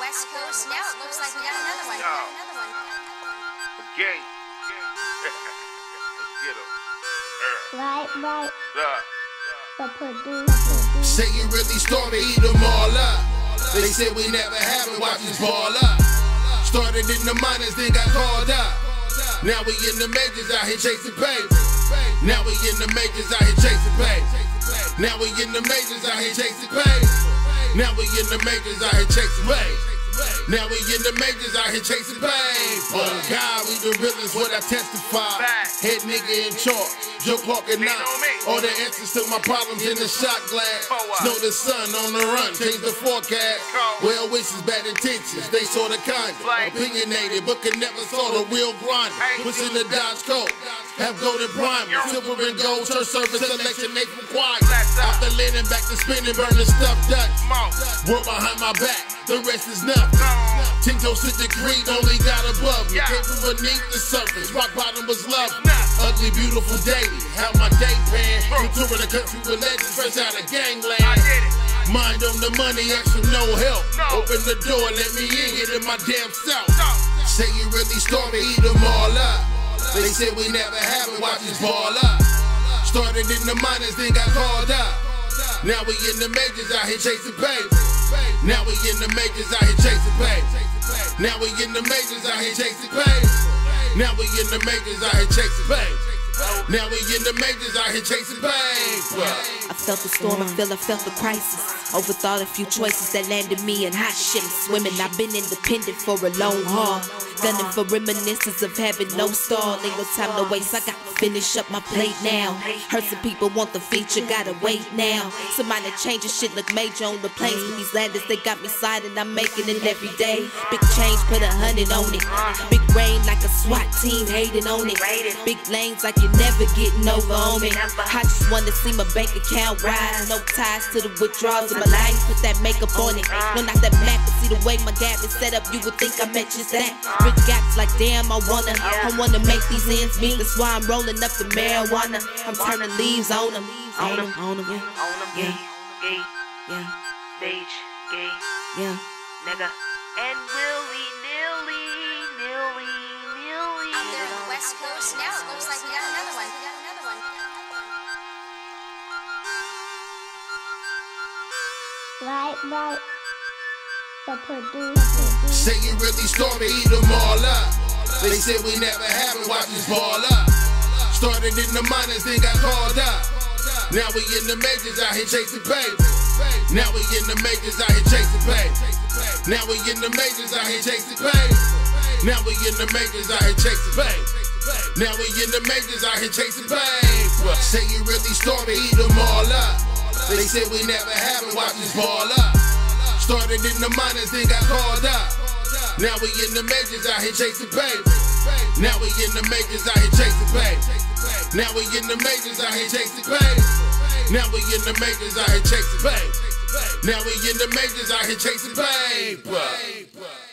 West Coast now. It looks like we got another one. Gang. Let's get 'em. Right. The producer. Say you really started, eat them all up. They said we never have it, watch us ball up. Started in the minors, then got called up. Now we in the majors, out here chasing paper. Now we in the majors, out here chasing paper. Now we in the majors, out here chasing paper. Now we in the majors, out here chasing paper. Now we in the majors, out here chasing paper. Oh God, we the realest, what I testify. Head nigga in chalk, Joe Clark and not. All the answers to my problems in the shot glass. Snow the sun on the run, change the forecast. Well wishes, bad intentions, they saw the kind. Opinionated, but could never saw the real grind. Pushing the Dodge coat, have golden primer, silver and gold, church service selection, they from choir. Out the linen, back to spinning, burning stuff Dutch. Work behind my back, the rest is nothing. 10 toes to the creek, only got above me. Came from beneath the surface, rock bottom was lovely. Ugly, beautiful daily, how my day pan. Touring the country with legends, fresh out of gangland. Mind on the money, ask for no help. Open the door, let me in, get in my damn self. Say you really started, eat them all up. They said we never have it, watch us ball up. Started in the minors, then got called up. Now we in the majors, out here chasing paper. Now we in the majors, out here chasing paper. Now we in the majors, out here chasing paper. Now we in the majors, out here chasing paper. Now we in the majors, out here chasing paper. I felt the storm, I felt the crisis. Overthought a few choices that landed me in hot shit. Swimming, I've been independent for a long haul. Gunning for reminiscence of having no stall. Ain't no time to waste, I gotta finish up my plate now. Heard some people want the feature, gotta wait now. Somebody changing shit look major on the planes. With these landers, they got me sliding, I'm making it every day. Big change, put 100 on it. Big rain like a SWAT team hating on it. Big lanes like you're never getting over on me. I just wanna see my bank account rise. No ties to the withdrawals of my life, put that makeup on it. No, not that black, but see the way my gap is set up, you would think I meant just that. Rich gaps like damn, I wanna make these ends meet. That's why I'm rolling up the marijuana. I'm turning leaves on them. Yeah. Stage, gay, Yeah. nigga, and willy-nilly. Out there on the West Coast now. It looks like we got another one. Right. The producer. Say you really started, eat them all up. They said we never have it, watch us ball up. Started in the minors, then got called up. Now we in the majors, out here chasing paper. Now we in the majors, out here chasing paper. Now we in the majors, out here chasing paper. Now we in the majors, out here chasing paper. Now we in the majors, out here chasing paper. Say you really started, eat them all up. They said we never have it, watch us ball up. Started in the minors, then got called up. Now we in the majors, out here chasing paper. Now we in the majors, out here chasing paper. Now we in the majors, out here chasing paper. Now we in the majors, out here chasing paper. Now we in the majors, out here chasing paper.